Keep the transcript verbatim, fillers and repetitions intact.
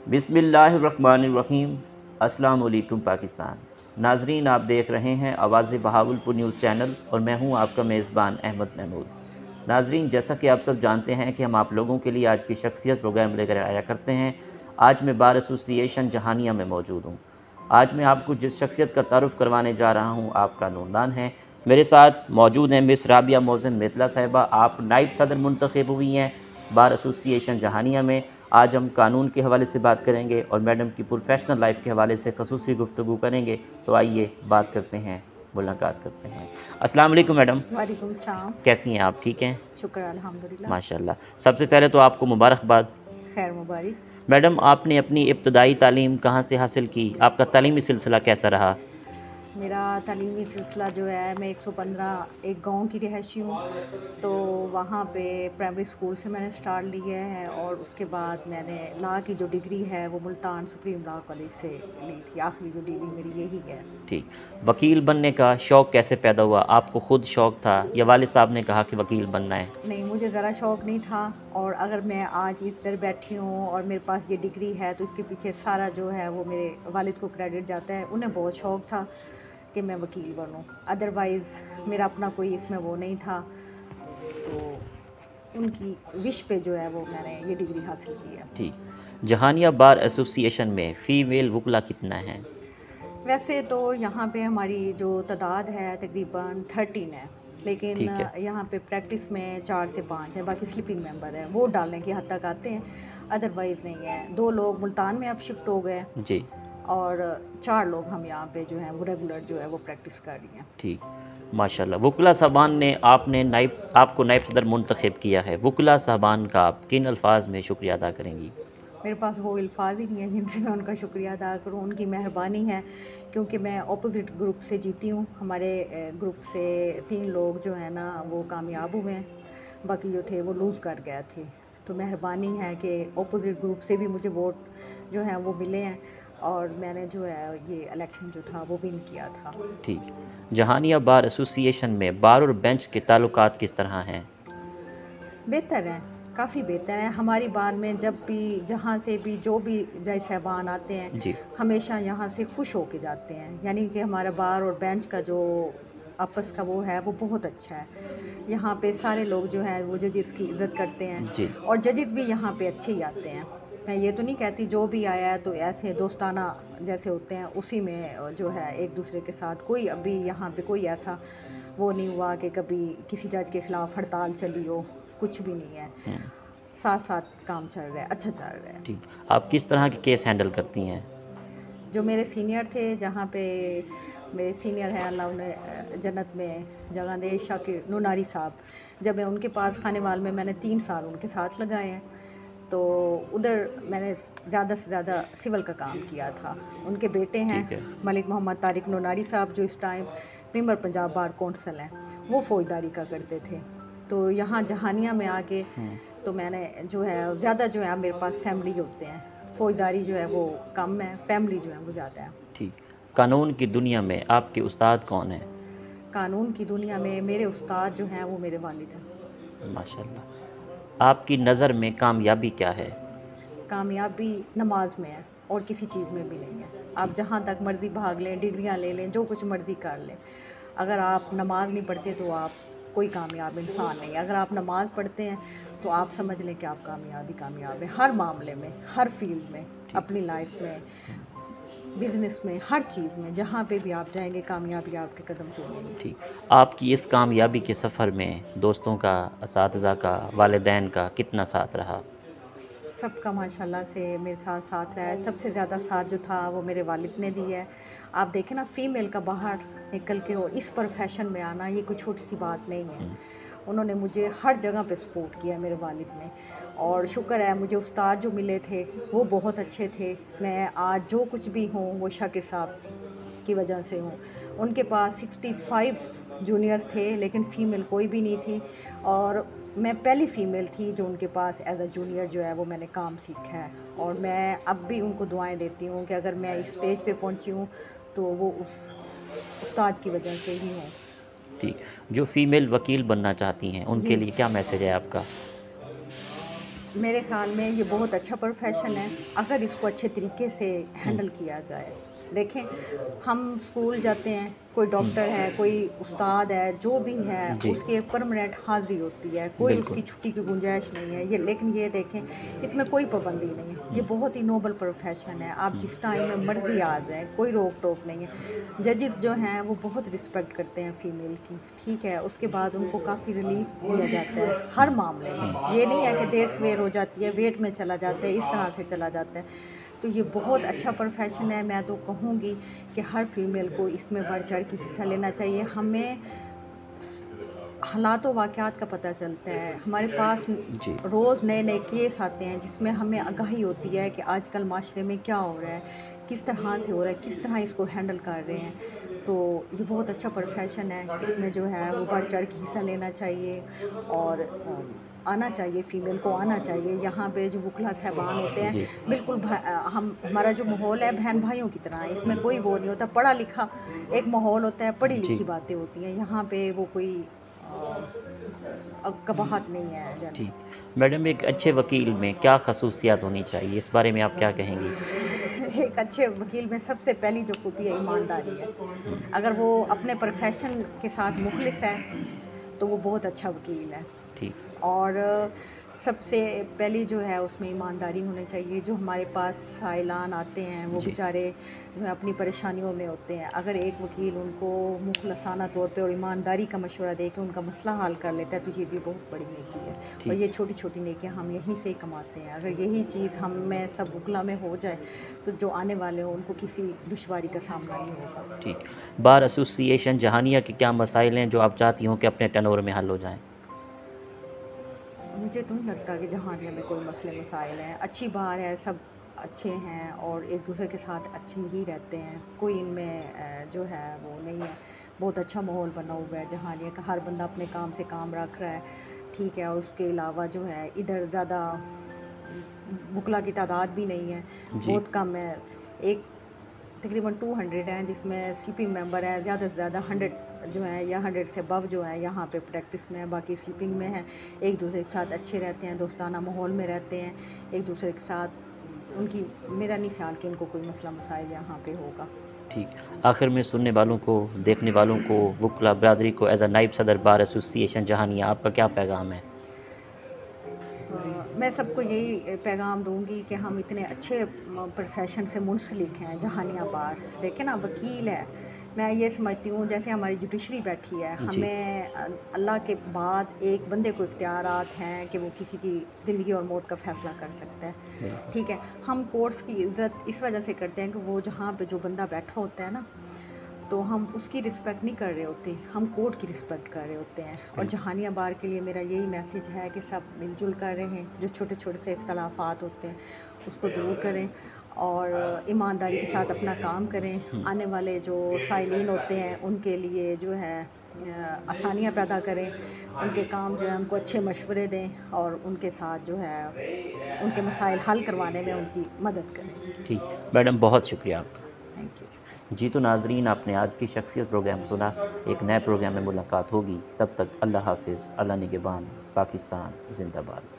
बिस्मिल्लाहिर्रहमानिर्रहीम। अस्सलाम वालेकुम पाकिस्तान। नाजरीन, आप देख रहे हैं आवाज़ बहावलपुर न्यूज़ चैनल और मैं हूं आपका मेज़बान अहमद महमूद। नाजरीन, जैसा कि आप सब जानते हैं कि हम आप लोगों के लिए आज की शख्सियत प्रोग्राम लेकर आया करते हैं। आज मैं बार एसोसिएशन जहानिया में मौजूद हूँ। आज मैं आपको जिस शख्सियत का तारुफ़ करवाने जा रहा हूँ आपका नूरदान है। मेरे साथ मौजूद हैं मिस राबिया मोहसिन मितला साहिबा। आप नाइब सदर मुंतखब हुई हैं बार एसोसिएशन जहानिया में। आज हम कानून के हवाले से बात करेंगे और मैडम की प्रोफेशनल लाइफ के हवाले से खसूसी गुफ्तगू करेंगे। तो आइए बात करते हैं, मुलाकात करते हैं। अस्सलाम वालेकुम मैडम। वालेकुम सलाम। कैसी हैं आप? ठीक हैं? शुक्र अल्हम्दुलिल्लाह। माशाल्लाह। सबसे पहले तो आपको मुबारकबाद। खैर मुबारक। मैडम, आपने अपनी इब्तदाई तालीम कहाँ से हासिल की? आपका तालीमी सिलसिला कैसा रहा? मेरा तालीमी सिलसिला जो है, मैं एक सौ पंद्रह एक गांव की रहायशी हूँ, तो वहाँ पे प्राइमरी स्कूल से मैंने स्टार्ट लिया है और उसके बाद मैंने लॉ की जो डिग्री है वो मुल्तान सुप्रीम लॉ कॉलेज से ली थी। आखिरी जो डिग्री मेरी यही है। ठीक। वकील बनने का शौक़ कैसे पैदा हुआ? आपको ख़ुद शौक़ था या वालिद साहब ने कहा कि वकील बनना है? नहीं, मुझे ज़रा शौक़ नहीं था, और अगर मैं आज इधर बैठी हूँ और मेरे पास ये डिग्री है तो इसके पीछे सारा जो है वो मेरे वालिद को क्रेडिट जाता है। उन्हें बहुत शौक़ था कि मैं वकील बनूं, अदरवाइज़ मेरा अपना कोई इसमें वो नहीं था। तो उनकी विश पे जो है वो मैंने ये डिग्री हासिल की है। ठीक। जहानिया बार एसोसिएशन में फ़ीमेल वकला कितना है? वैसे तो यहाँ पे हमारी जो तादाद है तकरीबन थर्टीन है, लेकिन ठीक है। यहाँ पे प्रैक्टिस में चार से पाँच है, बाकी स्लीपिंग मेंबर है, वोट डालने की हद तक आते हैं, अदरवाइज़ नहीं है। दो लोग मुल्तान में अब शिफ्ट हो गए जी। और चार लोग हम यहाँ पे जो हैं वो रेगुलर जो है वो प्रैक्टिस कर रही हैं। ठीक। माशाल्लाह। वकला साहबान ने आपने नाइब आपको नाइब सदर मुंतखब किया है। वकला साहबान का आप किन अल्फाज में शुक्रिया अदा करेंगी? मेरे पास वो अल्फाज ही नहीं है जिनसे मैं उनका शुक्रिया अदा करूँ। उनकी मेहरबानी है, क्योंकि मैं अपोजिट ग्रुप से जीती हूँ। हमारे ग्रुप से तीन लोग जो है ना वो कामयाब हुए हैं, बाकी जो थे वो लूज़ कर गए थे। तो मेहरबानी है कि अपोजिट ग्रुप से भी मुझे वोट जो है वो मिले हैं और मैंने जो है ये इलेक्शन जो था वो विन किया था। ठीक। जहानिया बार एसोसिएशन में बार और बेंच के ताल्लुकात किस तरह हैं? बेहतर हैं, काफ़ी बेहतर है। हमारी बार में जब भी जहाँ से भी जो भी जज साहबान आते हैं जी। हमेशा यहाँ से खुश होके जाते हैं, यानी कि हमारा बार और बेंच का जो आपस का वो है वो बहुत अच्छा है। यहाँ पे सारे लोग जो हैं वो जजेस की इज़्ज़त करते हैं जी। और जजेस भी यहाँ पे अच्छे ही आते हैं। मैं ये तो नहीं कहती जो भी आया है तो ऐसे दोस्ताना जैसे होते हैं उसी में जो है एक दूसरे के साथ, कोई अभी यहाँ पे कोई ऐसा वो नहीं हुआ कि कभी किसी जज के ख़िलाफ़ हड़ताल चली हो, कुछ भी नहीं है। साथ साथ काम चल रहा है, अच्छा चल रहा है। ठीक। आप किस तरह के केस हैंडल करती हैं? जो मेरे सीनियर थे, जहाँ पे मेरे सीनियर हैं, अल्लाह उन्हें जन्नत में जगह दे, शाकिर नूनारी साहब, जब मैं उनके पास खानेवाल में मैंने तीन साल उनके साथ लगाए हैं, तो उधर मैंने ज़्यादा से ज़्यादा सिविल का काम किया था। उनके बेटे हैं मलिक मोहम्मद तारिक नूनारी साहब, जो इस time member Punjab bar council हैं, वो फ़ौजदारी का करते थे। तो यहाँ जहानिया में आके तो मैंने जो है ज़्यादा जो है मेरे पास फैमिली होते हैं, फ़ौजदारी जो है वो कम है, फैमिली जो है वो ज़्यादा है। ठीक। कानून की दुनिया में आपके उस्ताद कौन हैं? कानून की दुनिया में मेरे उस्ताद जो हैं वो मेरे वालिद हैं। माशाल्लाह। आपकी नज़र में कामयाबी क्या है? कामयाबी नमाज में है और किसी चीज़ में भी नहीं है। आप जहाँ तक मर्ज़ी भाग लें, डिग्रियाँ ले लें, जो कुछ मर्ज़ी कर लें, अगर आप नमाज नहीं पढ़ते तो आप कोई कामयाब इंसान नहीं। अगर आप नमाज पढ़ते हैं तो आप समझ लें कि आप कामयाब ही कामयाब हैं, हर मामले में, हर फील्ड में, अपनी लाइफ में, बिज़नेस में, हर चीज़ में, जहाँ पे भी आप जाएंगे कामयाबी आपके कदम चूमेंगे। ठीक। आपकी इस कामयाबी के सफ़र में दोस्तों का, असातिज़ा का, वालिदैन का कितना साथ रहा? सबका माशाल्लाह से मेरे साथ साथ रहा है। सबसे ज़्यादा साथ जो था वो मेरे वालिद ने दिया है। आप देखें ना, फ़ीमेल का बाहर निकल के और इस प्रोफेशन में आना ये कोई छोटी सी बात नहीं है। उन्होंने मुझे हर जगह पे सपोर्ट किया मेरे वालिद ने, और शुक्र है मुझे उस्ताद जो मिले थे वो बहुत अच्छे थे। मैं आज जो कुछ भी हूँ वो शाकिर साहब की वजह से हूँ। उनके पास पैंसठ जूनियर्स थे लेकिन फ़ीमेल कोई भी नहीं थी, और मैं पहली फ़ीमेल थी जो उनके पास एज अ जूनियर जो है वो मैंने काम सीखा है। और मैं अब भी उनको दुआएं देती हूँ कि अगर मैं इस स्टेज पे पहुँची हूँ तो वो उस उस्ताद की वजह से ही हूँ। ठीक। जो फ़ीमेल वकील बनना चाहती हैं उनके जी, लिए क्या मैसेज है आपका? मेरे ख़्याल में ये बहुत अच्छा प्रोफ़ेशन है, अगर इसको अच्छे तरीके से हुँ, हैंडल किया जाए। देखें, हम स्कूल जाते हैं, कोई हुँ, डॉक्टर है, कोई उस्ताद है, जो भी है, जी, उसकी एक परमानेंट हाज़िरी होती है, कोई उसकी बिल्कुल। छुट्टी की गुंजाइश नहीं है। ये लेकिन ये देखें, इसमें कोई पाबंदी नहीं है। ये हुँ, बहुत ही नोबल प्रोफ़ेशन है, आप हुँ, जिस टाइम में मर्ज़ी आ जाएँ, कोई रोक-टोक नहीं है। जजेस जो हैं, वो बहुत रिस्पेक्ट करते हैं फ़ीमेल की, ठीक है? उसके बाद उनको काफ़ी रिलीफ़ दिया जाता है, हर हुँ, मामले हुँ, में। ये नहीं है कि देर-सवेर हो जाती है, वेट में चला जाता है, इस तरह से चला जाता है। तो ये बहुत अच्छा प्रोफ़ेशन है, मैं तो कहूँगी कि हर फ़ीमेल को इसमें बढ़-चढ़ के हिस्सा लेना चाहिए। हमें हालात व वाक़यात का पता चलता है। हमारे पास न जी, रोज़ नए-नए केस आते हैं जिसमें हमें आगाही होती है कि आजकल माशरे में क्या हो रहा है, किस तरह से हो रहा है, किस तरह इसको हैंडल कर रहे हैं। तो ये बहुत अच्छा प्रोफ़ेशन है, इसमें जो है वो बढ़-चढ़ के हिस्सा लेना चाहिए और अ, आना चाहिए, फ़ीमेल को आना चाहिए। यहाँ पे जो वुकला साहबान होते हैं, जी, बिल्कुल भ अ, हम हमारा जो माहौल है बहन-भाइयों की तरह है, इसमें हुँ, कोई वो नहीं होता, पढ़ा-लिखा एक माहौल होता है, जी, पढ़ी-लिखी बातें होती हैं। यहाँ पे वो कोई अ, अब कबाहत नहीं है जाने। ठीक। मैडम एक अच्छे वकील में क्या ख़ुसूसियात होनी चाहिए? इस बारे में आप क्या कहेंगी? एक अच्छे वकील में सबसे पहली जो खूबी है ईमानदारी है। हुँ, अगर वो अपने प्रोफ़ेशन के साथ मुख़लिस है, तो वो बहुत अच्छा वकील है। ठीक, और सबसे पहली जो है उसमें ईमानदारी होनी चाहिए। जो हमारे पास साइलान आते हैं वो जी, बेचारे जो है अपनी परेशानियों में होते हैं। अगर एक वकील उनको मुखलसाना तौर पे और ईमानदारी का मशवरा दे के उनका मसला हल कर लेता है तो ये भी बहुत बड़ी नेकी है। और ठीक, ये छोटी-छोटी नेकियां हम यहीं से ही कमाते हैं। अगर यही चीज़ हम में सब वकला में हो जाए तो जो आने वाले हों उनको किसी दुश्वारी का सामना नहीं होगा। ठीक। बार एसोसिएशन जहानिया के क्या मसाइल हैं जो आप चाहती हों कि अपने टर्नओवर में हल हो जाएँ? मुझे तो नहीं लगता कि जहानिया में कोई मसले मसाइल हैं। अच्छी बार है, सब अच्छे हैं और एक दूसरे के साथ अच्छे ही रहते हैं। कोई इनमें अ, जो है वो नहीं है। बहुत अच्छा माहौल बना हुआ है जहानिया का, हर बंदा अपने काम से काम रख रहा है, ठीक है? और उसके अलावा जो है इधर ज़्यादा वकला की तादाद भी नहीं है, जी, बहुत कम है। एक तकरीबन टू हंड्रेड हैं जिसमें स्लीपिंग मेंबर है ज़्यादा से ज़्यादा हंड्रेड जो है या हंड्रेड से अबव जो है यहाँ पे प्रैक्टिस में है, बाकी स्लीपिंग में है। एक दूसरे के साथ अच्छे रहते हैं, दोस्ताना माहौल में रहते हैं, एक दूसरे के साथ उनकी मेरा नहीं ख्याल कि इनको कोई मसला मसाइल यहाँ पे होगा। ठीक। आखिर में सुनने वालों को, देखने वालों को, वुकला बिरादरी को एज़ अ नायब सदर बार एसोसिएशन जहानिया आपका क्या पैगाम है? अ, मैं सबको यही पैगाम दूँगी कि हम इतने अच्छे म प्रोफ़ेशन से मुंसलिक हैं जहानिया बार। देखें ना वकील है, मैं ये समझती हूँ जैसे हमारी जुडिशरी बैठी है, जी, हमें अ, अल्लाह के बाद एक बंदे को इख्तियारात हैं कि वो किसी की ज़िंदगी और मौत का फ़ैसला कर सकता है, बिल्कुल, ठीक है? हम कोर्ट्स की इज़्ज़त इस वजह से करते हैं कि वो जहाँ पे जो बंदा बैठा होता है ना, तो हम उसकी रिस्पेक्ट नहीं कर रहे होते, हम कोर्ट की रिस्पेक्ट कर रहे होते हैं। और बिल्कुल, जहानिया बार के लिए मेरा यही मैसेज है कि सब मिलजुल कर रहें, जो छोटे-छोटे से इख्तलाफात होते हैं, उसको दूर करें और ईमानदारी के साथ अपना काम करें। हुँ, आने वाले जो साइलीन होते हैं, उनके लिए जो है अ, आसानियाँ पैदा करें, उनके काम जो है उनको अच्छे मशवरे दें और उनके साथ जो है उनके मसाइल हल करवाने में उनकी मदद करें। ठीक। मैडम बहुत शुक्रिया आपका। Thank you. जी तो नाज़रीन आपने आज की शख्सियत प्रोग्राम सुना। एक नए प्रोग्राम में मुलाकात होगी। तब तक अल्लाह हाफ़िज़, अल्लाह निगहबान, पाकिस्तान ज़िंदाबाद।